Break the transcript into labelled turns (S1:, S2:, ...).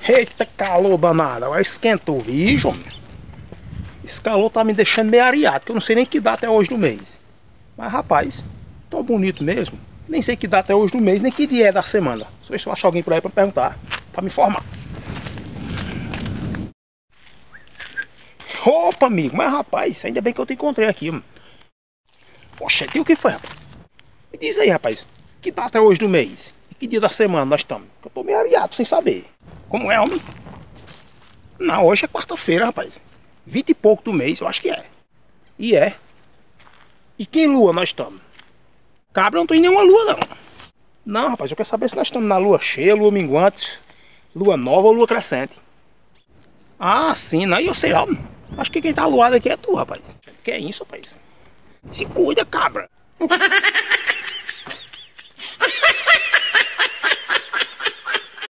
S1: Eita calor danado, agora esquentou, viu, homem? Esse calor tá me deixando meio areado, que eu não sei nem que data é hoje do mês. Mas rapaz, tô bonito mesmo. Nem sei que data é hoje do mês, nem que dia é da semana. Só ver se eu acho alguém por aí pra perguntar, pra me informar. Opa, amigo, mas rapaz, ainda bem que eu te encontrei aqui, mano. Poxa, e o que foi, rapaz? Me diz aí, rapaz, que data é hoje do mês? E que dia da semana nós estamos? Eu tô meio areado sem saber. Como é, homem? Não, hoje é quarta-feira, rapaz. 20 e pouco do mês, eu acho que é. E é. E que lua nós estamos? Cabra, eu não tô em nenhuma lua, não. Não, rapaz, eu quero saber se nós estamos na lua cheia, lua minguante, lua nova ou lua crescente. Ah, sim, não, eu sei lá. Acho que quem tá aluado aqui é tu, rapaz. Que é isso, rapaz? Se cuida, cabra.